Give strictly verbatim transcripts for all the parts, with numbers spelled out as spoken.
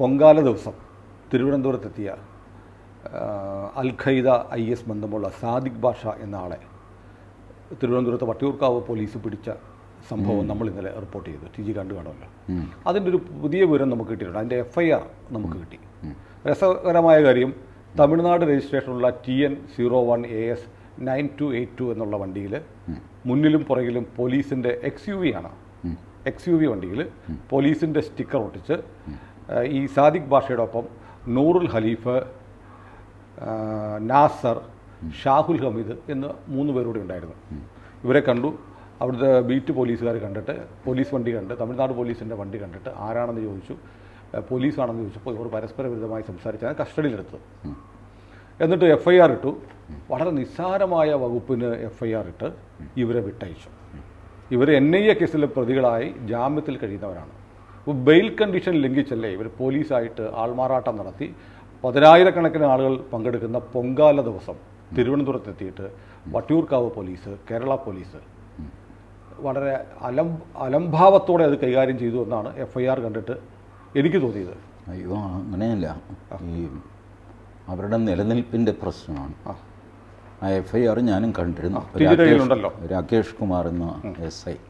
പൊങ്കാല ദിവസം തിരുവനന്തപുരത്തെത്തിയ അൽ Qaeda I S ബന്ധമുള്ള സാദിഖ് ബാഷ എന്ന ആളെ തിരുവനന്തപുരത്ത് വട്ടിയൂർക്കാവ് പോലീസ് പിടിച്ച സംഭവം നമ്മൾ ഇന്നലെ റിപ്പോർട്ട് ചെയ്തു. ടി ജി കണ്ടു കാണുമല്ലോ. അതിൻ്റെ ഒരു പുതിയ വിവരം നമുക്ക് കിട്ടിയിട്ടുണ്ട്. അതിൻ്റെ എഫ് ഐ ആർ നമുക്ക് കിട്ടി. രസകരമായ കാര്യം, തമിഴ്നാട് രജിസ്ട്രേഷനുള്ള T N zero one A S nine two eight two എന്നുള്ള വണ്ടിയിൽ മുന്നിലും പുറകിലും പോലീസിൻ്റെ എക്സ് യു വി ആണ് എക്സ് യു വി വണ്ടിയിൽ പോലീസിൻ്റെ സ്റ്റിക്കർ ഒട്ടിച്ച് ഈ സാദിഖ് ബാഷയുടെ ഒപ്പം നൂറുൽ ഖലീഫ്, നാസർ, ഷാഹുൽ ഹമീദ് എന്ന് മൂന്ന് പേരൂടെ ഉണ്ടായിരുന്നു. ഇവരെ കണ്ടു. അവിടുത്തെ ബീറ്റ് പോലീസുകാർ കണ്ടിട്ട്, പോലീസ് വണ്ടി കണ്ട്, തമിഴ്നാട് പോലീസിൻ്റെ വണ്ടി കണ്ടിട്ട് ആരാണെന്ന് ചോദിച്ചു. പോലീസാണെന്ന് ചോദിച്ചപ്പോൾ ഇവർ പരസ്പര വിരുദ്ധമായി സംസാരിച്ചാണ് കസ്റ്റഡിയിലെടുത്തത്. എന്നിട്ട് എഫ് ഐ ആർ ഇട്ടു. വളരെ നിസ്സാരമായ വകുപ്പിന് എഫ് ഐ ആർ ഇട്ട് ഇവരെ വിട്ടയച്ചു. ഇവർ എൻ ഐ എ കേസിലെ പ്രതികളായി ജാമ്യത്തിൽ കഴിയുന്നവരാണ്. അപ്പോൾ ബെയിൽ കണ്ടീഷൻ ലംഘിച്ചല്ലേ ഇവർ പോലീസായിട്ട് ആൾമാറാട്ടം നടത്തി പതിനായിരക്കണക്കിന് ആളുകൾ പങ്കെടുക്കുന്ന പൊങ്കാല ദിവസം തിരുവനന്തപുരത്തെത്തിയിട്ട് വട്ടിയൂർക്കാവ് പോലീസ്, കേരള പോലീസ് വളരെ അലം അലംഭാവത്തോടെ അത് കൈകാര്യം ചെയ്തു എന്നാണ് എഫ് ഐ ആർ കണ്ടിട്ട് എനിക്ക് തോന്നിയത്. അയ്യോ, അങ്ങനെയല്ല. ഈ അവരുടെ നിലനിൽപ്പിൻ്റെ പ്രശ്നമാണ്. ആ എഫ് ഐ ആർ ഞാനും കണ്ടിരുന്നു. രാകേഷ് കുമാർ എന്ന എസ് ഐ.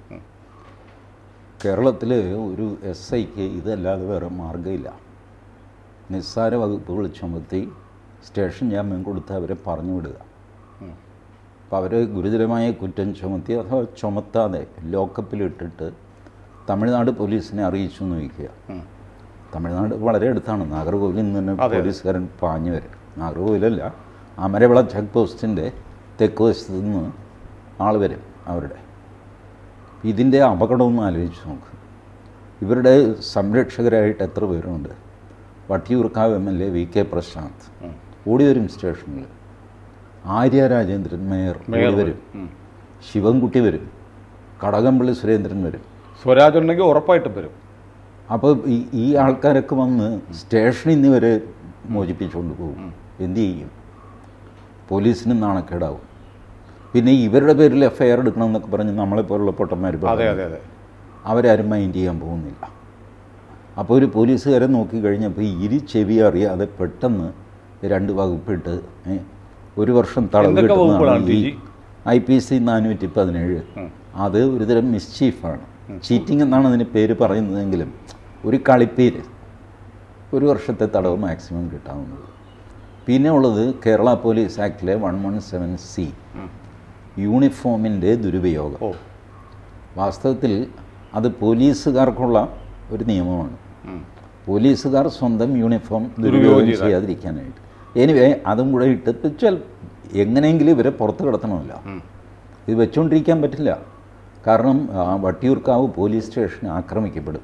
കേരളത്തിൽ ഒരു എസ് ഐക്ക് ഇതല്ലാതെ വേറെ മാർഗ്ഗമില്ല. നിസ്സാര വകുപ്പുകൾ ചുമത്തി സ്റ്റേഷൻ ജാമ്യം കൊടുത്ത് അവരെ പറഞ്ഞു വിടുക. അപ്പോൾ അവർ ഗുരുതരമായ കുറ്റം ചുമത്തി അഥവാ ചുമത്താതെ ലോക്കപ്പിലിട്ടിട്ട് തമിഴ്നാട് പോലീസിനെ അറിയിച്ചു എന്ന് വയ്ക്കുക. തമിഴ്നാട് വളരെ അടുത്താണ്. നാഗർകോവിലിൽ നിന്ന് പോലീസുകാരൻ പാഞ്ഞു വരും. നാഗർകോവിലല്ല, അമരവിള ചെക്ക് പോസ്റ്റിൻ്റെ തെക്ക് വശത്ത് നിന്ന് ആൾ വരും അവരുടെ. ഇതിൻ്റെ അപകടമൊന്നും ആലോചിച്ച് നോക്ക്. ഇവരുടെ സംരക്ഷകരായിട്ട് എത്ര പേരുണ്ട്? Vattiyoorkavu M L A V K Prashanth ഓടി വരും സ്റ്റേഷനിൽ. ആര്യ രാജേന്ദ്രൻ മേയർ ഓടി വരും. ശിവൻകുട്ടി വരും. കടകംപള്ളി സുരേന്ദ്രൻ വരും. സ്വരാജ് ഉണ്ടെങ്കിൽ ഉറപ്പായിട്ടും വരും. അപ്പോൾ ഈ ഈ ആൾക്കാരൊക്കെ വന്ന് സ്റ്റേഷനിൽ നിന്ന് വരെ മോചിപ്പിച്ചുകൊണ്ട് പോകും. എന്തു ചെയ്യും? പോലീസിന് നാണക്കേടാവും. പിന്നെ ഇവരുടെ പേരിൽ എഫ് ഐ ആർ എടുക്കണം എന്നൊക്കെ പറഞ്ഞ് നമ്മളെപ്പോലുള്ള പൊട്ടന്മാർ അവരാരും മൈൻഡ് ചെയ്യാൻ പോകുന്നില്ല. അപ്പോൾ ഒരു പോലീസുകാരെ നോക്കിക്കഴിഞ്ഞപ്പോൾ ഇരി ചെവി അറിയാതെ പെട്ടെന്ന് രണ്ട് വകുപ്പിട്ട് ഒരു വർഷം തടവ് കിട്ടുന്നതാണ് ഈ ഐ പി സി നാനൂറ്റി പതിനേഴ്. അത് ഒരുതരം മിസ്ചീഫാണ്. ചീറ്റിംഗ് എന്നാണ് അതിന് പേര് പറയുന്നതെങ്കിലും ഒരു കളിപ്പേര്. ഒരു വർഷത്തെ തടവ് മാക്സിമം കിട്ടാവുന്നത്. പിന്നെ ഉള്ളത് കേരള പോലീസ് ആക്ടിലെ വൺ വൺ സെവൻ സി, യൂണിഫോമിൻ്റെ ദുരുപയോഗം. വാസ്തവത്തിൽ അത് പോലീസുകാർക്കുള്ള ഒരു നിയമമാണ്. പോലീസുകാർ സ്വന്തം യൂണിഫോം ദുരുപയോഗം ചെയ്യാതിരിക്കാനായിട്ട്. എനിവേ അതും കൂടെ ഇട്ട് വെച്ചാൽ എങ്ങനെയെങ്കിലും ഇവരെ പുറത്ത് കിടത്തണമല്ലോ. ഇത് വെച്ചുകൊണ്ടിരിക്കാൻ പറ്റില്ല. കാരണം വട്ടിയൂർക്കാവ് പോലീസ് സ്റ്റേഷൻ ആക്രമിക്കപ്പെടും.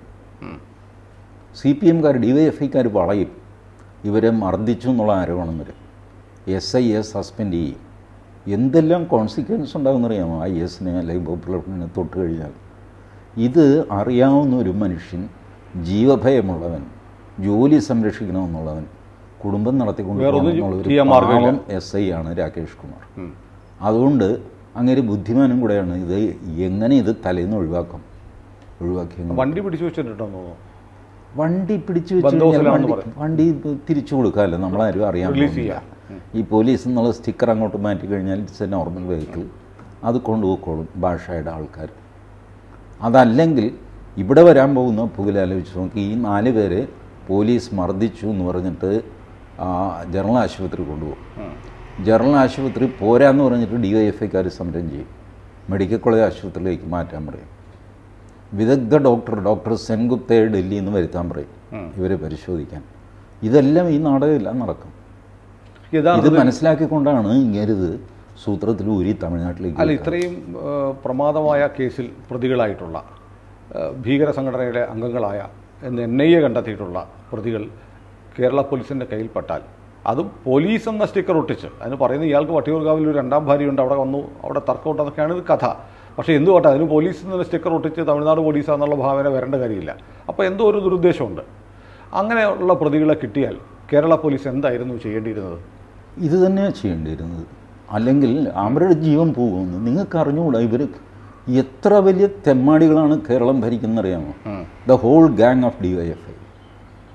സി പി എംകാർ ഡി വൈ എഫ് ഐക്കാർ വളയും. ഇവരെ മർദ്ദിച്ചു എന്നുള്ള ആരോപണം വരും. എസ് ഐ എ സസ്പെൻഡ് ചെയ്യും. എന്തെല്ലാം കോൺസിക്വൻസ് ഉണ്ടാകുമെന്നറിയാമോ ഐ എസിനെ അല്ലെങ്കിൽ പോപ്പുലർ ഫ്രണ്ടിനെ തൊട്ട് കഴിഞ്ഞാൽ? ഇത് അറിയാവുന്ന ഒരു മനുഷ്യൻ, ജീവഭയമുള്ളവൻ, ജോലി സംരക്ഷിക്കണമെന്നുള്ളവൻ, കുടുംബം നടത്തിക്കൊണ്ടുപോകണമെന്നുള്ളൊരു എസ് ഐ ആണ് രാകേഷ് കുമാർ. അതുകൊണ്ട് അങ്ങനെ ബുദ്ധിമാനും കൂടെയാണ്. ഇത് എങ്ങനെ ഇത് തലേന്ന് ഒഴിവാക്കാം ഒഴിവാക്കി വണ്ടി പിടിച്ചു വെച്ചിട്ടുണ്ടോ? വണ്ടി പിടിച്ചു വെച്ച് വണ്ടി തിരിച്ചു കൊടുക്കാമല്ലോ. നമ്മളാരും അറിയാൻ പറ്റില്ല. ഈ പോലീസ് എന്നുള്ള സ്റ്റിക്കർ അങ്ങോട്ട് മാറ്റി കഴിഞ്ഞാൽ ഇറ്റ്സ് എ നോർമൽ വെഹിക്കിൾ. അത് കൊണ്ടുപോയിക്കോളും ഭാഷയുടെ ആൾക്കാർ. അതല്ലെങ്കിൽ ഇവിടെ വരാൻ പോകുന്ന പുകലാലോചിച്ച് നോക്കി. ഈ നാല് പേരെ പോലീസ് മർദ്ദിച്ചു എന്ന് പറഞ്ഞിട്ട് ജനറൽ ആശുപത്രി കൊണ്ടുപോകും. ജനറൽ ആശുപത്രി പോരാന്ന് പറഞ്ഞിട്ട് ഡി വൈ എഫ് ഐക്കാർ സമരം ചെയ്യും. മെഡിക്കൽ കോളേജ് ആശുപത്രിയിലേക്ക് മാറ്റാൻ പറയും. വിദഗ്ധ ഡോക്ടർ ഡോക്ടർ സെൻഗുപ്തയെ ഡൽഹിയിൽ നിന്ന് വരുത്താൻ പറയും ഇവരെ പരിശോധിക്കാൻ. ഇതെല്ലാം ഈ നാടകമെല്ലാം നടക്കും. ഇത് മനസ്സിലാക്കിക്കൊണ്ടാണ് ഇങ്ങേരിത് സൂത്രത്തിൽ ഊരി തമിഴ്നാട്ടിലേക്ക്. അല്ല, ഇത്രയും പ്രമാദമായ കേസിൽ പ്രതികളായിട്ടുള്ള ഭീകര സംഘടനയുടെ അംഗങ്ങളായ എന്ന് എൻ ഐ എ കണ്ടെത്തിയിട്ടുള്ള പ്രതികൾ കേരള പോലീസിൻ്റെ കയ്യിൽപ്പെട്ടാൽ, അതും പോലീസ് എന്ന സ്റ്റിക്കർ ഒട്ടിച്ച്, അതിന് പറയുന്നത് ഇയാൾക്ക് വട്ടിയൂർക്കാവിൽ ഒരു രണ്ടാം ഭാര്യയുണ്ട്, അവിടെ വന്നു, അവിടെ തർക്കമുണ്ട്, അതൊക്കെയാണ് ഇത് കഥ. പക്ഷേ എന്തുകൊണ്ടാണ് അതിന് പോലീസിൽ നിന്ന് സ്റ്റിക്കർ ഒട്ടിച്ച് തമിഴ്നാട് പോലീസാന്നുള്ള ഭാവന വരേണ്ട കാര്യമില്ല. അപ്പോൾ എന്തോ ഒരു ദുരുദ്ദേശമുണ്ട്. അങ്ങനെയുള്ള പ്രതികളെ കിട്ടിയാൽ കേരള പോലീസ് എന്തായിരുന്നു ചെയ്യേണ്ടിയിരുന്നത്? ഇത് തന്നെയാണ് ചെയ്യേണ്ടിയിരുന്നത്. അല്ലെങ്കിൽ അവരുടെ ജീവൻ പോകുമെന്ന് നിങ്ങൾക്ക് അറിഞ്ഞുകൂടാ. ഇവർ എത്ര വലിയ തെമ്മാടികളാണ് കേരളം ഭരിക്കുന്നറിയാമോ? The whole gang of D Y F I.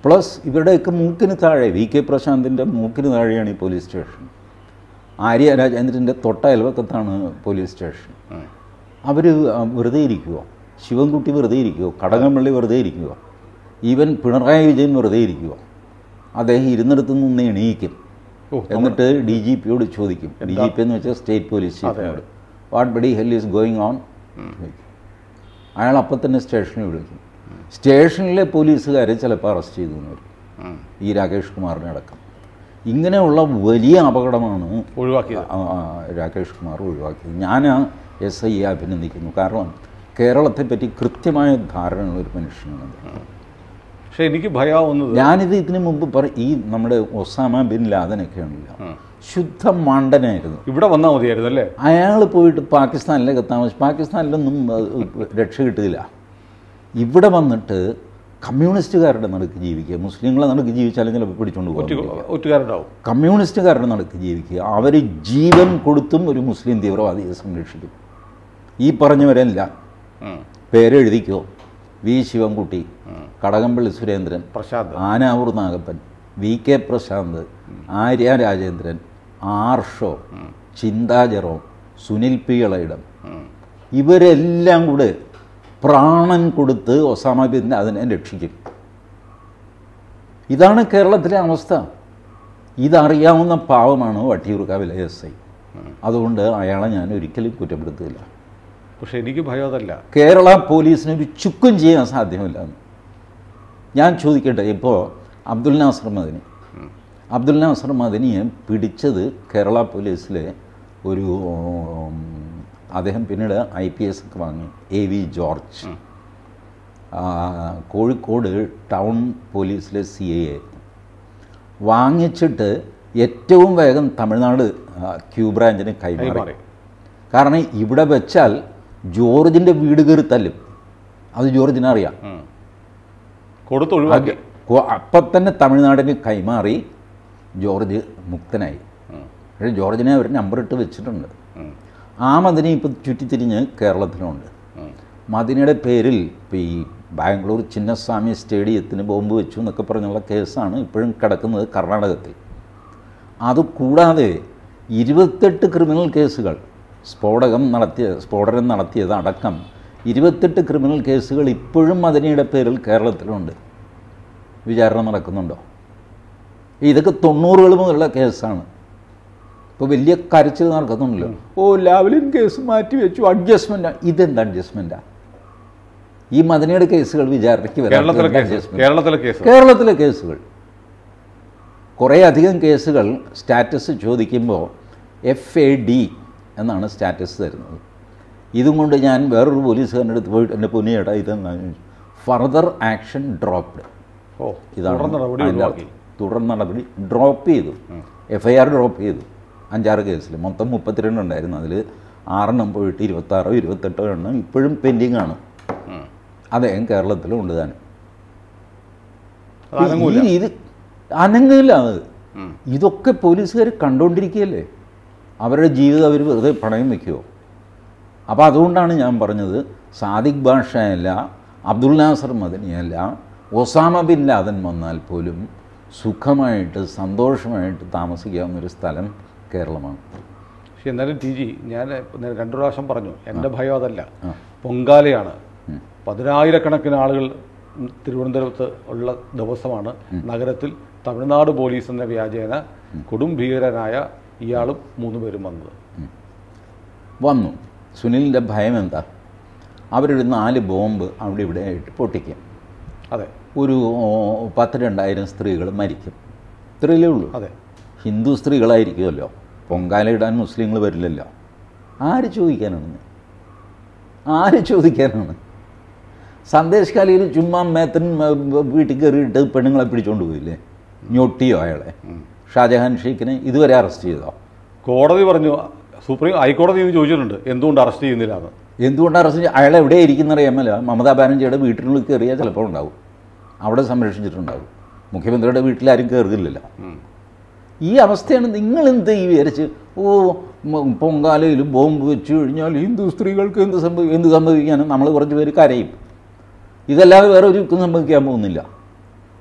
Plus ഇവരുടെയൊക്കെ മൂക്കിന് താഴെ, വി കെ പ്രശാന്തിൻ്റെ മൂക്കിന് താഴെയാണ് ഈ പോലീസ് സ്റ്റേഷൻ. ആര്യ രാജേന്ദ്രൻ്റെ തൊട്ട അയൽവക്കത്താണ് പോലീസ് സ്റ്റേഷൻ. അവർ വെറുതെ ഇരിക്കുമോ? ശിവൻകുട്ടി വെറുതെ ഇരിക്കുമോ? കടകംപള്ളി വെറുതെ ഇരിക്കുമോ? ഈവൻ പിണറായി വിജയൻ വെറുതെ ഇരിക്കുമോ? അദ്ദേഹം ഇരുന്നിടത്തു നിന്ന് എണീക്കും, എന്നിട്ട് ഡി ജി പിയോട് ചോദിക്കും. ഡി ജി പി എന്ന് വെച്ചാൽ സ്റ്റേറ്റ് പോലീസ് ചീഫിനോട്, what buddy hell is going on. അയാൾ അപ്പം തന്നെ സ്റ്റേഷനിൽ വിളിക്കും. സ്റ്റേഷനിലെ പോലീസുകാരെ ചിലപ്പോൾ അറസ്റ്റ് ചെയ്തു വരും, ഈ രാകേഷ് കുമാറിനെ അടക്കം. ഇങ്ങനെയുള്ള വലിയ അപകടമാണ് ഒഴിവാക്കിയത് രാകേഷ് കുമാർ ഒഴിവാക്കിയത്. ഞാൻ എസ് ഐയെ അഭിനന്ദിക്കുന്നു. കാരണം കേരളത്തെപ്പറ്റി കൃത്യമായ ധാരണയുള്ള ഒരു മനുഷ്യനാണ്. പക്ഷേ എനിക്ക് ഭയമാവുന്നത്, ഞാനിത് ഇതിനു മുമ്പ് പറ ഈ നമ്മുടെ ഒസാമ ബിൻ ലാദനൊക്കെ ഉണ്ടല്ലോ, ശുദ്ധ മണ്ടനായിരുന്നു. ഇവിടെ വന്നാൽ മതിയായിരുന്നു അല്ലേ? അയാൾ പോയിട്ട് പാകിസ്ഥാനിലേക്ക് താമസിച്ചു. പാകിസ്ഥാനിലൊന്നും രക്ഷ കിട്ടില്ല. ഇവിടെ വന്നിട്ട് കമ്മ്യൂണിസ്റ്റുകാരുടെ നടുക്ക് ജീവിക്കുക, മുസ്ലിങ്ങളെ നടുക്ക് ജീവിച്ചാലും ചിലപ്പോൾ പിടിച്ചുകൊണ്ട് പോകും. കമ്മ്യൂണിസ്റ്റുകാരുടെ നടുക്ക് ജീവിക്കുക, അവർ ജീവൻ കൊടുത്തും ഒരു മുസ്ലിം തീവ്രവാദിയെ സംരക്ഷിക്കും. ഈ പറഞ്ഞവരെല്ലാം പേരെഴുതിക്കോ: V Sivankutty, Kadakampally Surendran, Prashanth, Anavoor Nagappan, V K Prashanth, Arya Rajendran, Arsho, Chintha Jerome, Sunil P Elayidam, ഇവരെല്ലാം കൂടെ പ്രാണൻ കൊടുത്ത് ഒസാമ ബിൻ ലാദനെ രക്ഷിക്കും. ഇതാണ് കേരളത്തിലെ അവസ്ഥ. ഇതറിയാവുന്ന പാവമാണ് വട്ടിയൂർക്കാവിലെ എസ് ഐ. അതുകൊണ്ട് അയാളെ ഞാൻ ഒരിക്കലും കുറ്റപ്പെടുത്തില്ല. പക്ഷെ എനിക്ക് ഭയം അതല്ല. കേരള പോലീസിന് ഒരു ചുക്കും ചെയ്യാൻ സാധ്യമല്ല. ഞാൻ ചോദിക്കട്ടെ, ഇപ്പോൾ അബ്ദുൽ നാസർ മദനി അബ്ദുൽ നാസർ മദനിയെ പിടിച്ചത് കേരള പോലീസിലെ ഒരു, അദ്ദേഹം പിന്നീട് ഐ പി എസ് ഒക്കെ വാങ്ങി, A V George, Kozhikode town പോലീസിലെ സി ഐ ആയിരുന്നു. വാങ്ങിച്ചിട്ട് ഏറ്റവും വേഗം തമിഴ്നാട് ക്യൂ ബ്രാഞ്ചിന് കൈമാറി. കാരണം ഇവിടെ വെച്ചാൽ ജോർജിൻ്റെ വീട് കയറി തല്ലും, അത് ജോർജിനറിയാം. കൊടുത്തൊഴിവാക്കി. അപ്പം തന്നെ തമിഴ്നാടിന് കൈമാറി ജോർജ് മുക്തനായി. പക്ഷേ ജോർജിനെ അവർ നമ്പറിട്ട് വെച്ചിട്ടുണ്ട്. ആ മദനി ഇപ്പം ചുറ്റിത്തിരിഞ്ഞ് കേരളത്തിലുണ്ട്. മദനിയുടെ പേരിൽ ഇപ്പോൾ ഈ ബാംഗ്ലൂർ ചിന്നസ്വാമി സ്റ്റേഡിയത്തിന് ബോംബ് വെച്ചു എന്നൊക്കെ പറഞ്ഞുള്ള കേസാണ് ഇപ്പോഴും കിടക്കുന്നത് കർണാടകത്തിൽ. അതുകൂടാതെ ഇരുപത്തെട്ട് ക്രിമിനൽ കേസുകൾ, സ്ഫോടകം നടത്തിയ സ്ഫോടനം നടത്തിയതടക്കം ഇരുപത്തെട്ട് ക്രിമിനൽ കേസുകൾ ഇപ്പോഴും മദനിയുടെ പേരിൽ കേരളത്തിലുണ്ട്. വിചാരണ നടക്കുന്നുണ്ടോ? ഇതൊക്കെ തൊണ്ണൂറുകൾ മുതലുള്ള കേസാണ്. ഇപ്പോൾ വലിയ കരച്ചിൽ നടക്കുന്നുണ്ടല്ലോ, ഓ ലാവ്ലിൻ കേസ് മാറ്റി വെച്ചു, അഡ്ജസ്റ്റ്മെൻറ്റാണ്. ഇതെന്ത് അഡ്ജസ്റ്റ്മെൻറ്റാണ്? ഈ മദനിയുടെ കേസുകൾ വിചാരണയ്ക്ക് കേരളത്തിലെ കേരളത്തിലെ കേസുകൾ കുറേ അധികം കേസുകൾ സ്റ്റാറ്റസ് ചോദിക്കുമ്പോൾ എഫ് എ ഡി എന്നാണ് സ്റ്റാറ്റസ് തരുന്നത്. ഇതും കൊണ്ട് ഞാൻ വേറൊരു പോലീസുകാരൻ്റെ അടുത്ത് പോയിട്ട് എൻ്റെ പൊന്നിയേട്ടാ ഇതെന്താണ്, ഫർദർ ആക്ഷൻ ഡ്രോപ്ഡ്. ഓ, ഇതാണ് തുടർ നടപടി ഡ്രോപ്പ് ചെയ്തു. എഫ് ഐ ആർ ഡ്രോപ്പ് ചെയ്തു. അഞ്ചാറ് കേസിൽ മൊത്തം മുപ്പത്തിരണ്ട് ഉണ്ടായിരുന്നു. അതിൽ ആറെണ്ണം പോയിട്ട് ഇരുപത്താറോ ഇരുപത്തെട്ടോ എണ്ണം ഇപ്പോഴും പെൻഡിങ് ആണ്. അദ്ദേഹം കേരളത്തിലും ഉണ്ട് താനും. ഇത് അനങ്ങില്ല. അത് ഇതൊക്കെ പോലീസുകാർ കണ്ടുകൊണ്ടിരിക്കുകയല്ലേ. അവരുടെ ജീവിതം അവർ വെറുതെ പണയം വയ്ക്കുമോ? അപ്പോൾ അതുകൊണ്ടാണ് ഞാൻ പറഞ്ഞത്, സാദിഖ് ബാഷയല്ല, അബ്ദുൽ നാസർ മദനിയല്ല, ഒസാമ ബിൻ ലാദൻ വന്നാൽ പോലും സുഖമായിട്ട് സന്തോഷമായിട്ട് താമസിക്കാവുന്നൊരു സ്ഥലം കേരളമാണ്. പക്ഷെ എന്നാലും ടി ജി, ഞാൻ രണ്ടു പ്രാവശ്യം പറഞ്ഞു, എൻ്റെ ഭയം അതല്ല, പൊങ്കാലയാണ്. പതിനായിരക്കണക്കിന് ആളുകൾ തിരുവനന്തപുരത്ത് ഉള്ള ദിവസമാണ്. നഗരത്തിൽ തമിഴ്നാട് പോലീസ് എന്ന വ്യാജേന കൊടും ഭീകരനായ ഇയാളും മൂന്ന് പേരും വന്നത് വന്നു. സുനിലിൻ്റെ ഭയം എന്താ? അവരൊരു നാല് ബോംബ് അവിടെ ഇവിടെ ആയിട്ട് പൊട്ടിക്കും. അതെ, ഒരു പത്ത് രണ്ടായിരം സ്ത്രീകൾ മരിക്കും. ഇത്രയല്ലേ ഉള്ളൂ. അതെ, ഹിന്ദു സ്ത്രീകളായിരിക്കുമല്ലോ. പൊങ്കാല ഇടാൻ മുസ്ലിങ്ങൾ വരില്ലല്ലോ. ആര് ചോദിക്കാനാണ്? ആര് ചോദിക്കാനാണ്? സന്ദേശ് കാലിയിൽ ചുമ്മാ മേത്തൻ വീട്ടിൽ കയറിയിട്ട് പെണ്ണുങ്ങളെ പിടിച്ചുകൊണ്ട് പോയില്ലേ? ഞൊട്ടിയോ അയാളെ? ഷാജഹാൻ ഷെയ്ഖിനെ ഇതുവരെ അറസ്റ്റ് ചെയ്തോ? കോടതി പറഞ്ഞു, സുപ്രീം ഹൈക്കോടതി ചോദിച്ചിട്ടുണ്ട് എന്തുകൊണ്ട് അറസ്റ്റ് ചെയ്യുന്നില്ല എന്ന്. എന്തുകൊണ്ട് അറസ്റ്റ് ചെയ്യുക? അയാൾ എവിടെ ഇരിക്കുന്നറിയാമല്ലോ. മമതാ ബാനർജിയുടെ വീട്ടിനുള്ളിൽ കയറിയാൽ ചിലപ്പോൾ ഉണ്ടാവും, അവിടെ സംരക്ഷിച്ചിട്ടുണ്ടാവും. മുഖ്യമന്ത്രിയുടെ വീട്ടിലാരും കയറുകയില്ലല്ലോ. ഈ അവസ്ഥയാണ്. നിങ്ങളെന്ത് ഈ വിചാരിച്ച്, ഓ പൊങ്കാലയിൽ ബോംബ് വെച്ച് കഴിഞ്ഞാൽ ഹിന്ദു സ്ത്രീകൾക്ക് എന്ത് സംഭവിക്കും? എന്ത് സംഭവിക്കാനും നമ്മൾ കുറച്ച് പേര് കരയും. ഇതല്ലാതെ വേറെ ഒരു യുക്തം സംഭവിക്കാൻ പോകുന്നില്ല.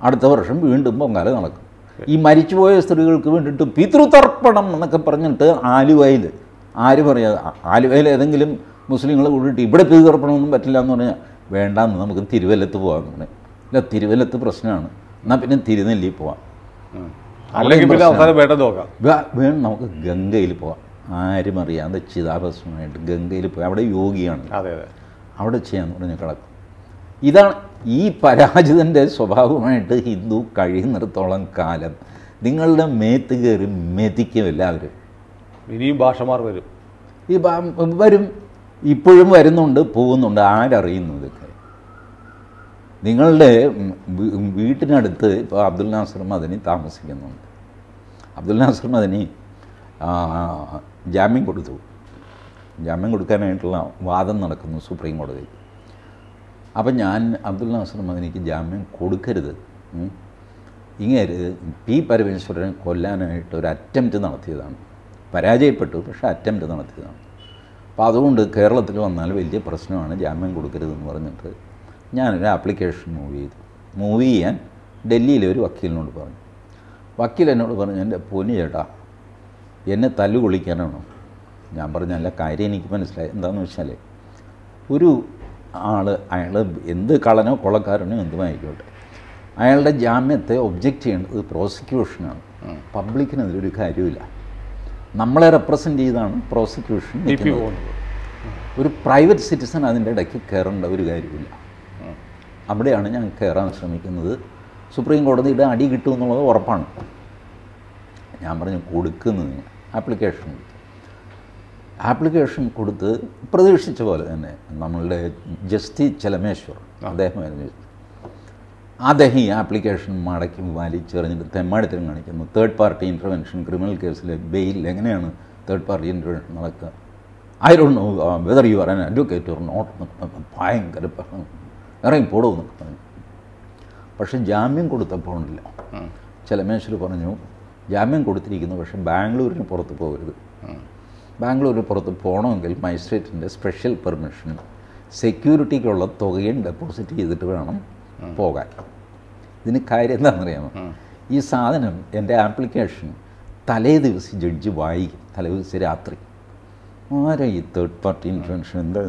അടുത്ത വർഷം വീണ്ടും പൊങ്കാല നടക്കും. ഈ മരിച്ചുപോയ സ്ത്രീകൾക്ക് വേണ്ടിയിട്ട് പിതൃതർപ്പണം എന്നൊക്കെ പറഞ്ഞിട്ട് ആലുവയിൽ ആര് പറയാ, ആലുവയിൽ ഏതെങ്കിലും മുസ്ലിങ്ങൾ കൂടിയിട്ട് ഇവിടെ പിതൃതർപ്പണമൊന്നും പറ്റില്ല എന്ന് പറഞ്ഞാൽ വേണ്ടാന്ന് നമുക്ക് തിരുവല്ലത്ത് പോകാമെന്ന് പറഞ്ഞു. ഇല്ല, തിരുവല്ലത്ത് പ്രശ്നമാണ്, എന്നാൽ പിന്നെ തിരുനെല്ലി പോവാം, അല്ലെങ്കിൽ പിന്നെ അവസാനം വേണ്ടത് നോക്കാം. വേണം നമുക്ക് ഗംഗയിൽ പോവാം. ആരും അറിയാതെ ചിതാഭസ്മമായിട്ട് ഗംഗയിൽ പോയി, അവിടെ യോഗിയാണ്, അതെ അതെ അവിടെ ചെയ്യാന്ന് പറഞ്ഞ് കിടക്കും. ഇതാണ് ഈ പരാജിതൻ്റെ സ്വഭാവമായിട്ട് ഹിന്ദു കഴിയുന്നിടത്തോളം കാലം നിങ്ങളുടെ മേത്ത് കയറി മെതിക്കും എല്ലാവരും. ഇനിയും ഭാഷമാർ വരും, ഈ വരും, ഇപ്പോഴും വരുന്നുണ്ട്, പോകുന്നുണ്ട്, ആരറിയുന്നു ഇതൊക്കെ. നിങ്ങളുടെ വീട്ടിനടുത്ത് ഇപ്പോൾ അബ്ദുൽ നാസർ മദനി താമസിക്കുന്നുണ്ട്. അബ്ദുൽ നാസർ മദനി ജാമ്യം കൊടുത്തു. ജാമ്യം കൊടുക്കാനായിട്ടുള്ള വാദം നടക്കുന്നു സുപ്രീം കോടതിയിൽ. അപ്പം ഞാൻ അബ്ദുൽ നാസർ മദനിക്ക് ജാമ്യം കൊടുക്കരുത്, ഇങ്ങനെ പി പരമേശ്വരനെ കൊല്ലാനായിട്ട് ഒരു അറ്റംപ്റ്റ് നടത്തിയതാണ്, പരാജയപ്പെട്ടു, പക്ഷേ അറ്റംപ്റ്റ് നടത്തിയതാണ്. അപ്പോൾ അതുകൊണ്ട് കേരളത്തിൽ വന്നാൽ വലിയ പ്രശ്നമാണ്, ജാമ്യം കൊടുക്കരുതെന്ന് പറഞ്ഞിട്ട് ഞാനൊരു ആപ്ലിക്കേഷൻ മൂവ് ചെയ്തു. മൂവ് ചെയ്യാൻ ഡൽഹിയിലെ ഒരു വക്കീലിനോട് പറഞ്ഞു. വക്കീൽ എന്നോട് പറഞ്ഞു, എൻ്റെ പൊന്നു ചേട്ടാ എന്നെ തല്ലു കൊള്ളിക്കാനാണോ? ഞാൻ പറഞ്ഞ അല്ല, കാര്യം എനിക്ക് മനസ്സിലായി. എന്താണെന്ന് വെച്ചാൽ ഒരു ആൾ, അയാൾ എന്ത് കളനോ കൊള്ളക്കാരനോ എന്തുമായിക്കോട്ടെ, അയാളുടെ ജാമ്യത്തെ ഒബ്ജക്റ്റ് ചെയ്യേണ്ടത് പ്രോസിക്യൂഷനാണ്, പബ്ലിക്കിന് അതിലൊരു കാര്യമില്ല. നമ്മളെ റെപ്രസെൻ്റ് ചെയ്താണ് പ്രോസിക്യൂഷൻ. ഒരു പ്രൈവറ്റ് സിറ്റിസൺ അതിൻ്റെ ഇടയ്ക്ക് കയറേണ്ട ഒരു കാര്യമില്ല. അവിടെയാണ് ഞാൻ കയറാൻ ശ്രമിക്കുന്നത്. സുപ്രീം കോടതിയുടെ അടി കിട്ടുമെന്നുള്ളത് ഉറപ്പാണ്. ഞാൻ പറഞ്ഞു കൊടുക്കുന്നത് ആപ്ലിക്കേഷൻ ആപ്ലിക്കേഷൻ കൊടുത്ത് പ്രതീക്ഷിച്ച പോലെ തന്നെ നമ്മളുടെ ജസ്റ്റിസ് ചെലമേശ്വർ അദ്ദേഹമായിരുന്നു. അദ്ദേഹം ഈ ആപ്ലിക്കേഷൻ മടക്കി വലിച്ചെറിഞ്ഞിട്ട് തെമ്മാടിത്തരം കാണിക്കുന്നു. തേർഡ് പാർട്ടി ഇൻ്റർവെൻഷൻ ക്രിമിനൽ കേസിലെ ബെയിൽ എങ്ങനെയാണ് തേർഡ് പാർട്ടി ഇൻ്റർവെൻഷൻ നടക്കുക? I don't know whether you are an advocate or not. ഭയങ്കര ഇറങ്ങി പോടുമെന്നൊക്കെ പറഞ്ഞു. പക്ഷെ ജാമ്യം കൊടുത്തപ്പോഴില്ല. ചെലമേശ്വർ പറഞ്ഞു, ജാമ്യം കൊടുത്തിരിക്കുന്നു, പക്ഷേ ബാംഗ്ലൂരിന് പുറത്ത് പോകരുത്. ബാംഗ്ലൂരിന് പുറത്ത് പോകണമെങ്കിൽ മജിസ്ട്രേറ്റിൻ്റെ സ്പെഷ്യൽ പെർമിഷനും സെക്യൂരിറ്റിക്കുള്ള തുകയും ഡെപ്പോസിറ്റ് ചെയ്തിട്ട് വേണം പോകാൻ. ഇതിന് കാര്യം എന്താണെന്നറിയാമോ? ഈ സാധനം എൻ്റെ ആപ്ലിക്കേഷൻ തലേ ദിവസം ജഡ്ജി വായിക്കും, തലേ ദിവസം രാത്രി. ആരാ ഈ തേർഡ് പാർട്ടി ഇൻഫ്ലുവൻഷൻ? എന്താ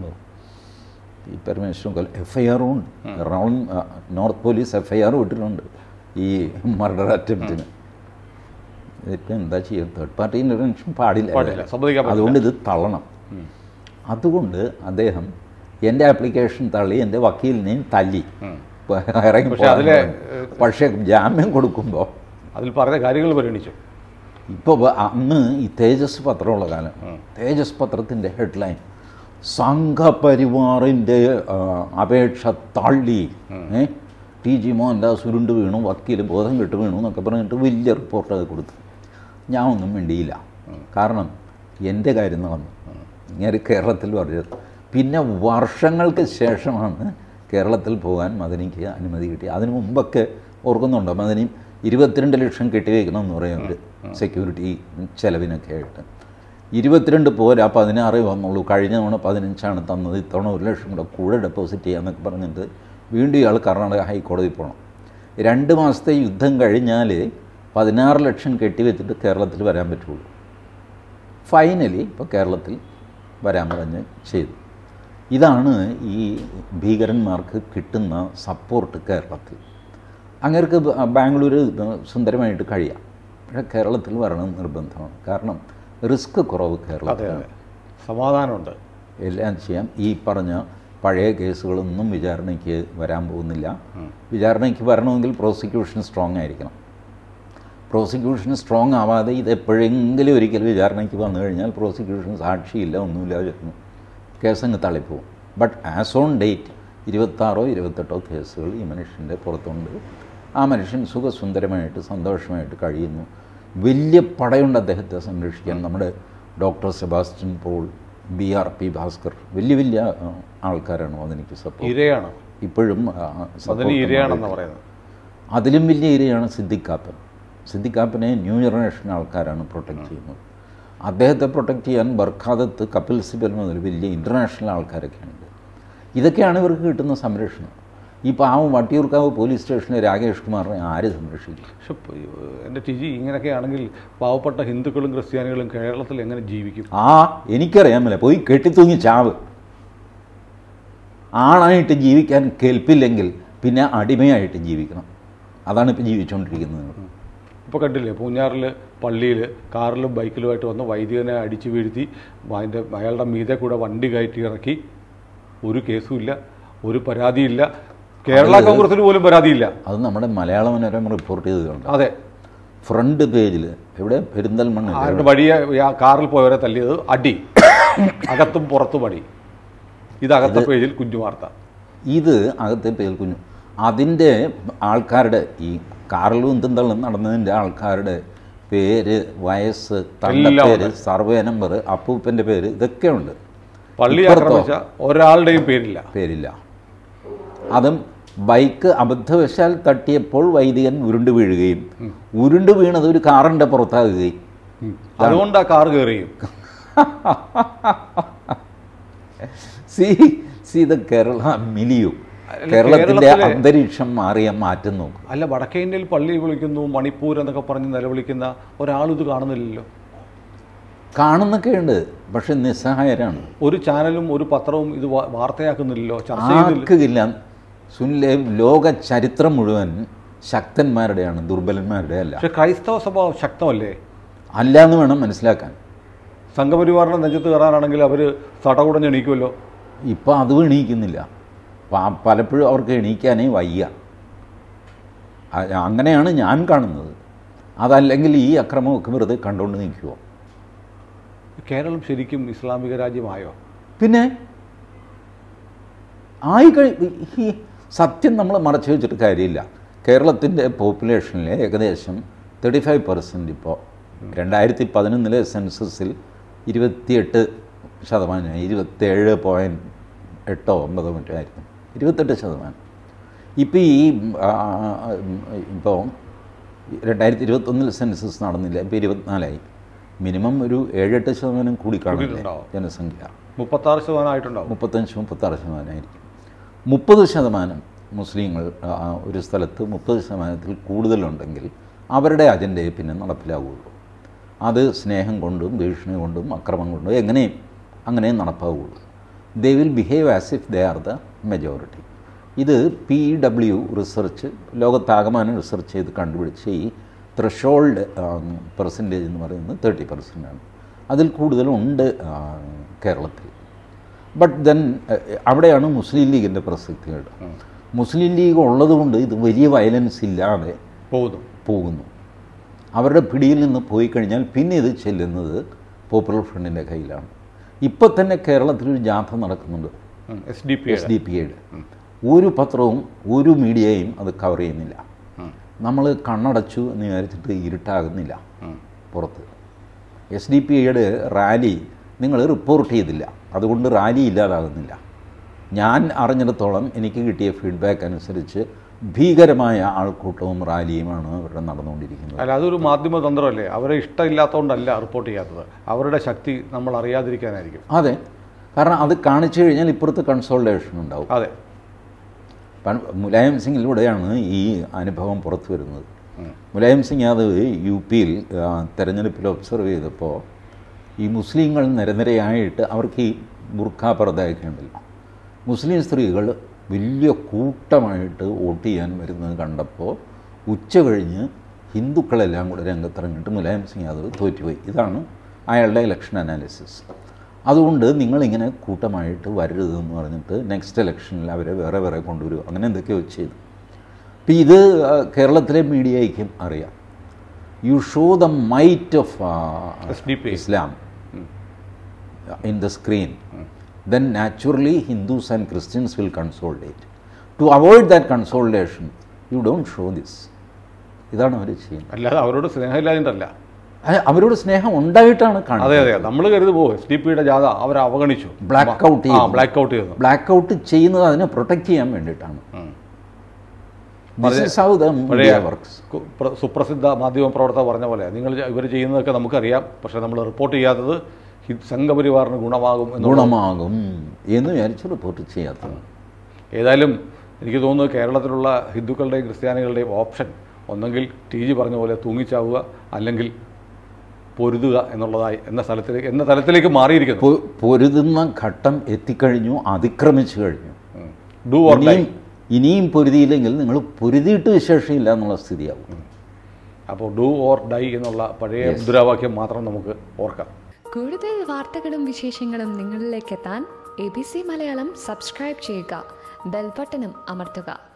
ഈ പെർമിഷൻ എഫ് ഐ ആറും ഉണ്ട്, Ernakulam north police F I ആറും ഇട്ടിട്ടുണ്ട് ഈ മർഡർ അറ്റംപ്റ്റിന്. ഇതിപ്പോൾ എന്താ ചെയ്യുക? തേർഡ് പാർട്ടി ഇൻ്റർവെൻഷൻ പാടില്ല, അതുകൊണ്ട് ഇത് തള്ളണം. അതുകൊണ്ട് അദ്ദേഹം എൻ്റെ ആപ്ലിക്കേഷൻ തള്ളി, എൻ്റെ വക്കീലിനെയും തല്ലി ഇറങ്ങി. പക്ഷേ ജാമ്യം കൊടുക്കുമ്പോൾ അതിൽ പറഞ്ഞ കാര്യങ്ങൾ പരിഗണിച്ചു. ഇപ്പോൾ അന്ന് ഈ തേജസ് പത്രമുള്ള കാലം, തേജസ് പത്രത്തിൻ്റെ ഹെഡ്ലൈൻ സംഘപരിവാറിൻ്റെ അപേക്ഷ തള്ളി, ടി ജി മോഹൻദാസ് ഉരുണ്ട് വീണു, വക്കീൽ ബോധം കെട്ട് വീണു എന്നൊക്കെ പറഞ്ഞിട്ട് വലിയ റിപ്പോർട്ടൊക്കെ കൊടുത്തു. ഞാൻ ഒന്നും വേണ്ടിയില്ല, കാരണം എൻ്റെ കാര്യം നടന്നു. ഇങ്ങനെ കേരളത്തിൽ പറഞ്ഞത്. പിന്നെ വർഷങ്ങൾക്ക് ശേഷമാണ് കേരളത്തിൽ പോകാൻ മദനിക്ക് അനുമതി കിട്ടി. അതിനു മുമ്പൊക്കെ ഓർക്കുന്നുണ്ടോ, മദനി ഇരുപത്തിരണ്ട് ലക്ഷം കെട്ടിവെക്കണമെന്ന് പറയുന്നത് സെക്യൂരിറ്റി ചിലവിനൊക്കെ ആയിട്ട്. ഇരുപത്തിരണ്ട് പോരാ, പതിനാറേ വന്നുള്ളൂ. കഴിഞ്ഞ തവണ പതിനഞ്ചാണ് തന്നത്, ഇത്തവണ ഒരു ലക്ഷം കൂടെ കൂടെ ഡെപ്പോസിറ്റ് ചെയ്യാമെന്നൊക്കെ പറഞ്ഞിട്ട് വീണ്ടും ഇയാൾ കർണാടക ഹൈക്കോടതി പോകണം. രണ്ട് മാസത്തെ യുദ്ധം കഴിഞ്ഞാൽ പതിനാറ് ലക്ഷം കെട്ടിവെച്ചിട്ട് കേരളത്തിൽ വരാൻ പറ്റുള്ളൂ. ഫൈനലി ഇപ്പോൾ കേരളത്തിൽ വരാൻ പറഞ്ഞ് ചെയ്തു. ഇതാണ് ഈ ഭീകരന്മാർക്ക് കിട്ടുന്ന സപ്പോർട്ട് കേരളത്തിൽ. അങ്ങേർക്ക് ബാംഗ്ലൂർ സുന്ദരമായിട്ട് കഴിയാം, പക്ഷേ കേരളത്തിൽ വരണം നിർബന്ധമാണ്. കാരണം റിസ്ക് കുറവ് കേരളത്തിൽ, സമാധാനമുണ്ട്, എല്ലാം ചെയ്യാം. ഈ പറഞ്ഞ പഴയ കേസുകളൊന്നും വിചാരണയ്ക്ക് വരാൻ പോകുന്നില്ല. വിചാരണയ്ക്ക് വരണമെങ്കിൽ പ്രോസിക്യൂഷൻ സ്ട്രോങ് ആയിരിക്കണം. പ്രോസിക്യൂഷൻ സ്ട്രോങ് ആവാതെ ഇത് എപ്പോഴെങ്കിലും ഒരിക്കൽ വിചാരണയ്ക്ക് വന്നു കഴിഞ്ഞാൽ പ്രോസിക്യൂഷൻ സാക്ഷിയില്ല, ഒന്നുമില്ല, വരുന്നു കേസങ്ങ് തള്ളിപ്പോവും. ബട്ട് ആസ് ഓൺ ഡേറ്റ് ഇരുപത്താറോ ഇരുപത്തെട്ടോ കേസുകൾ ഈ മനുഷ്യൻ്റെ പുറത്തുണ്ട്. ആ മനുഷ്യൻ സുഖസുന്ദരമായിട്ട് സന്തോഷമായിട്ട് കഴിയുന്നു. വലിയ പടയുണ്ട് അദ്ദേഹത്തെ സംരക്ഷിക്കാൻ. നമ്മുടെ doctor Sebastian Paul, B R P Bhaskar, വലിയ വലിയ ആൾക്കാരാണ് അതെനിക്ക് സപ്പോർട്ട്. ഇരയാണ് ഇപ്പോഴും പറയുന്നത്. അതിലും വലിയ ഇരയാണ് സിദ്ദിഖാപ്പൻ. സിദ്ദിഖാപ്പനെ ന്യൂ ജനറേഷൻ ആൾക്കാരാണ് പ്രൊട്ടക്റ്റ് ചെയ്യുന്നത്. അദ്ദേഹത്തെ പ്രൊട്ടക്റ്റ് ചെയ്യാൻ ബർഖാദത്ത്, കപിൽ സിബൽ മുതൽ വലിയ ഇൻ്റർനാഷണൽ ആൾക്കാരൊക്കെ ഉണ്ട്. ഇതൊക്കെയാണ് ഇവർക്ക് കിട്ടുന്ന സംരക്ഷണം. ഈ പാവം വട്ടിയൂർക്കാവ് പോലീസ് സ്റ്റേഷനിലെ രാകേഷ് കുമാറിനെ ആര് സംരക്ഷിക്കും? പക്ഷെ എൻ്റെ ടിജി ഇങ്ങനെയൊക്കെ ആണെങ്കിൽ പാവപ്പെട്ട ഹിന്ദുക്കളും ക്രിസ്ത്യാനികളും കേരളത്തിൽ എങ്ങനെ ജീവിക്കും? ആ എനിക്കറിയാമല്ല, പോയി കെട്ടിത്തൂങ്ങി ചാവ്. ആണായിട്ട് ജീവിക്കാൻ കേൾപ്പില്ലെങ്കിൽ പിന്നെ അടിമയായിട്ട് ജീവിക്കണം. അതാണ് ഇപ്പോൾ ജീവിച്ചുകൊണ്ടിരിക്കുന്നത്. ഇപ്പോൾ കണ്ടില്ലേ, പൂഞ്ഞാറിൽ പള്ളിയിൽ കാറിലും ബൈക്കിലുമായിട്ട് വന്ന് വൈദികനെ അടിച്ചു വീഴ്ത്തി അതിൻ്റെ അയാളുടെ മീതെ കൂടെ വണ്ടി കയറ്റി ഇറക്കി. ഒരു കേസുമില്ല, ഒരു പരാതിയില്ല. കേരള കോൺഗ്രസിന് പോലും പരാതിയില്ല. അത് നമ്മുടെ മലയാള മനോരമ റിപ്പോർട്ട് ചെയ്തതുകൊണ്ട്. അതെ, ഫ്രണ്ട് പേജിൽ എവിടെ പെരിന്തൽമണ്ണ ആരുടെ വഴിയെ കാറിൽ പോയവരെ തല്ലിയത് അടി, അകത്തും പുറത്തും അടി. ഇത് അകത്തെ പേജിൽ കുഞ്ഞു വാർത്ത. ഇത് അകത്തെ പേജിൽ കുഞ്ഞു. അതിൻ്റെ ആൾക്കാരുടെ ഈ കാറിലും എന്തും തള്ളും നടന്നതിൻ്റെ ആൾക്കാരുടെ പേര്, വയസ്സ്, തള്ളപ്പേര്, സർവേ നമ്പർ, അപ്പൂപ്പൻ്റെ പേര് ഇതൊക്കെ ഉണ്ട്. പള്ളി ആക്രമിച്ച ഒരാളുടെയും പേരില്ല പേരില്ല അതും ബൈക്ക് അബദ്ധവശാൽ തട്ടിയപ്പോൾ വൈദികൻ ഉരുണ്ടു വീഴുകയും ഉരുണ്ടു വീണത് ഒരു കാറിൻ്റെ പുറത്താകുകയും അതുകൊണ്ട് ആ കാർ കയറിയും. C C the Kerala milieu. കേരളത്തിൻ്റെ അന്തരീക്ഷം മാറിയ മാറ്റം നോക്കും. അല്ല, വടക്കേ ഇന്ത്യയിൽ പള്ളി വിളിക്കുന്നു, മണിപ്പൂർ എന്നൊക്കെ പറഞ്ഞ് നിലവിളിക്കുന്ന ഒരാളും ഇത് കാണുന്നില്ലല്ലോ. കാണുന്നൊക്കെ ഉണ്ട്, പക്ഷെ നിസ്സഹായരാണ്. ഒരു ചാനലും ഒരു പത്രവും ഇത് വാർത്തയാക്കുന്നില്ലല്ലോ, ചർച്ച ചെയ്യുന്നില്ല. സുനിലെ ലോക ചരിത്രം മുഴുവൻ ശക്തന്മാരുടെയാണ്, ദുർബലന്മാരുടെ അല്ല. പക്ഷെ ക്രൈസ്തവ സ്വഭാവം ശക്തമല്ലേ? അല്ല എന്ന് വേണം മനസ്സിലാക്കാൻ. സംഘപരിവാറിൻ്റെ നെഞ്ചത്ത് കയറാനാണെങ്കിൽ അവർ തടകുടഞ്ഞ് എണീക്കുമല്ലോ. ഇപ്പം അതും എണീക്കുന്നില്ല. പലപ്പോഴും അവർക്ക് എണീക്കാനേ വയ്യ. അങ്ങനെയാണ് ഞാൻ കാണുന്നത്. അതല്ലെങ്കിൽ ഈ അക്രമമൊക്കെ വെറുതെ കണ്ടുകൊണ്ട് നിൽക്കുമോ? കേരളം ശരിക്കും ഇസ്ലാമിക രാജ്യമായോ? പിന്നെ ആയി കഴി ഈ സത്യം നമ്മൾ മറച്ചു വെച്ചിട്ട് കാര്യമില്ല. കേരളത്തിൻ്റെ പോപ്പുലേഷനിലെ ഏകദേശം തേർട്ടി ഫൈവ് പെർസെൻറ്റ് ഇപ്പോൾ രണ്ടായിരത്തി പതിനൊന്നിലെ സെൻസസിൽ ഇരുപത്തിയെട്ട് ശതമാനം ഇരുപത്തേഴ് പോയിൻറ്റ് എട്ടോ ഒമ്പതോ മറ്റോ ആയിരുന്നു, ഇരുപത്തെട്ട് ശതമാനം. ഇപ്പോൾ ഈ ഇപ്പോൾ രണ്ടായിരത്തി ഇരുപത്തൊന്നിൽ സെൻസസ് നടന്നില്ല, ഇപ്പോൾ ഇരുപത്തിനാലായി. മിനിമം ഒരു ഏഴെട്ട് ശതമാനം കൂടി കാണില്ല ജനസംഖ്യ. മുപ്പത്താറ് ശതമാനം ആയിട്ടുണ്ടാവും. മുപ്പത്തഞ്ച് മുപ്പത്താറ് ശതമാനമായിരിക്കും. മുപ്പത് ശതമാനം മുസ്ലിങ്ങൾ ഒരു സ്ഥലത്ത് മുപ്പത് ശതമാനത്തിൽ കൂടുതലുണ്ടെങ്കിൽ അവരുടെ അജണ്ടയെ പിന്നെ നടപ്പിലാവുകയുള്ളൂ. അത് സ്നേഹം കൊണ്ടും ഭീഷണി കൊണ്ടും അക്രമം കൊണ്ടും എങ്ങനെയും അങ്ങനെ നടപ്പാവുകയുള്ളൂ. They will behave as if they are the majority. ഇത് പി ഡബ്ല്യു റിസർച്ച് ലോകത്താകമാനം റിസർച്ച് ചെയ്ത് കണ്ടുപിടിച്ച് ഈ ത്രഷോൾഡ് പെർസെൻറ്റേജ് എന്ന് പറയുന്നത് തേർട്ടി പെർസെൻ്റാണ്. അതിൽ കൂടുതലുണ്ട് കേരളത്തിൽ. ബട്ട് ദെൻ അവിടെയാണ് മുസ്ലിം ലീഗിൻ്റെ പ്രസക്തികൾ. മുസ്ലിം ലീഗ് ഉള്ളതുകൊണ്ട് ഇത് വലിയ വയലൻസ് ഇല്ലാതെ പോകുന്നു പോകുന്നു അവരുടെ പിടിയിൽ നിന്ന് പോയി കഴിഞ്ഞാൽ പിന്നെ ഇത് ചെല്ലുന്നത് പോപ്പുലർ ഫ്രണ്ടിൻ്റെ കയ്യിലാണ്. ഇപ്പം തന്നെ കേരളത്തിലൊരു ജാഥ നടക്കുന്നുണ്ട്, S D P S D P ഐയുടെ. ഒരു പത്രവും ഒരു മീഡിയയും അത് കവർ ചെയ്യുന്നില്ല. നമ്മൾ കണ്ണടച്ചു എന്ന് വിചാരിച്ചിട്ട് ഇരുട്ടാകുന്നില്ല പുറത്ത്. എസ് ഡി പി ഐയുടെ റാലി നിങ്ങൾ റിപ്പോർട്ട് ചെയ്തില്ല, അതുകൊണ്ട് റാലി ഇല്ലാതാകുന്നില്ല. ഞാൻ അറിഞ്ഞിടത്തോളം എനിക്ക് കിട്ടിയ ഫീഡ്ബാക്ക് അനുസരിച്ച് ഭീകരമായ ആൾക്കൂട്ടവും റാലിയുമാണ് അവരുടെ നടന്നുകൊണ്ടിരിക്കുന്നത്. അല്ല, അതൊരു മാധ്യമ തന്ത്രമല്ലേ? അവരെ ഇഷ്ടമില്ലാത്തതുകൊണ്ടല്ല റിപ്പോർട്ട് ചെയ്യാത്തത്, അവരുടെ ശക്തി നമ്മൾ അറിയാതിരിക്കാനായിരിക്കും. അതെ, കാരണം അത് കാണിച്ചു കഴിഞ്ഞാൽ ഇപ്പുറത്ത് കൺസോൾട്ടേഷൻ ഉണ്ടാവും. അതെ, മുലായം സിംഗിലൂടെയാണ് ഈ അനുഭവം പുറത്തു വരുന്നത്. മുലായം സിംഗ് യാദവ് യു പിയിൽ തെരഞ്ഞെടുപ്പിൽ ഒബ്സർവ് ചെയ്തപ്പോൾ ഈ മുസ്ലിങ്ങൾ നിരനിരയായിട്ട് അവർക്ക് ഈ ബുർഖ പർദ്ദയൊക്കെ ഉണ്ടല്ലോ, മുസ്ലിം സ്ത്രീകൾ വലിയ കൂട്ടമായിട്ട് വോട്ട് ചെയ്യാൻ വരുന്നത് കണ്ടപ്പോൾ ഉച്ച കഴിഞ്ഞ് ഹിന്ദുക്കളെല്ലാം കൂടെ രംഗത്തിറങ്ങിയിട്ട് മുലായം സിംഗ് യാദവ് തോറ്റുപോയി. ഇതാണ് അയാളുടെ ഇലക്ഷൻ അനാലിസിസ്. അതുകൊണ്ട് നിങ്ങളിങ്ങനെ കൂട്ടമായിട്ട് വരരുതെന്ന് പറഞ്ഞിട്ട് നെക്സ്റ്റ് ഇലക്ഷനിൽ അവരെ വേറെ വേറെ കൊണ്ടുവരും, അങ്ങനെ എന്തൊക്കെയോ ചെയ്തു. അപ്പം ഇത് കേരളത്തിലെ മീഡിയയ്ക്കും അറിയാം. You show the might of Islam in the screen, then naturally Hindus and Christians will consolidate. To avoid that consolidation, you don't show this. ഇതാണ് അവർ ചെയ്യുന്നത്. അല്ലാതെ അവരോട് സ്നേഹമില്ലാതിട്ടല്ല, അവരോട് സ്നേഹം ഉണ്ടായിട്ടാണ് കാണുന്നത്. അതെ അതെ, നമ്മൾ കരുതി പോകും എസ് ഡി പിയുടെ ജാഥ അവരെ അവഗണിച്ചു, ബ്ലാക്ക് ഔട്ട് ചെയ്യും. ബ്ലാക്ക് ഔട്ട് ചെയ്യുന്നു. ബ്ലാക്ക് ഔട്ട് ചെയ്യുന്നത് അതിനെ പ്രൊട്ടക്ട് ചെയ്യാൻ വേണ്ടിയിട്ടാണ്. സുപ്രസിദ്ധ മാധ്യമ പ്രവർത്തകർ പറഞ്ഞ പോലെ നിങ്ങൾ ഇവർ ചെയ്യുന്നതൊക്കെ നമുക്കറിയാം, പക്ഷെ നമ്മൾ റിപ്പോർട്ട് ചെയ്യാത്തത് സംഘപരിവാറിന് ഗുണമാകും ഗുണമാകും എന്ന് വിചാരിച്ച് റിപ്പോർട്ട് ചെയ്യാത്തത്. ഏതായാലും എനിക്ക് തോന്നുന്നത് കേരളത്തിലുള്ള ഹിന്ദുക്കളുടെയും ക്രിസ്ത്യാനികളുടെയും ഓപ്ഷൻ ഒന്നെങ്കിൽ ടി ജി പറഞ്ഞ പോലെ തൂങ്ങിച്ചാവുക, അല്ലെങ്കിൽ പൊരുതുക എന്നുള്ളതായി എന്ന സ്ഥലത്തിലേക്ക് എന്ന തലത്തിലേക്ക് മാറിയിരിക്കുന്നു. പൊ- പൊരുതുന്ന ഘട്ടം എത്തിക്കഴിഞ്ഞു, അതിക്രമിച്ചു കഴിഞ്ഞു. Do or die. ഇനിയും ഇനിയും പൊരുതിയില്ലെങ്കിൽ നിങ്ങൾ പൊരുതിയിട്ട് വിശേഷമില്ല എന്നുള്ള സ്ഥിതിയാവും. അപ്പോൾ ഡു ഓർ ഡൈ എന്നുള്ള പഴയ മുദ്രാവാക്യം മാത്രം നമുക്ക് ഓർക്കാം. കൂടുതൽ വാർത്തകളും വിശേഷങ്ങളും നിങ്ങളിലേക്ക് എത്താൻ A B C Malayalam subscribe ചെയ്യുക, ബെൽ ബട്ടണും അമർത്തുക.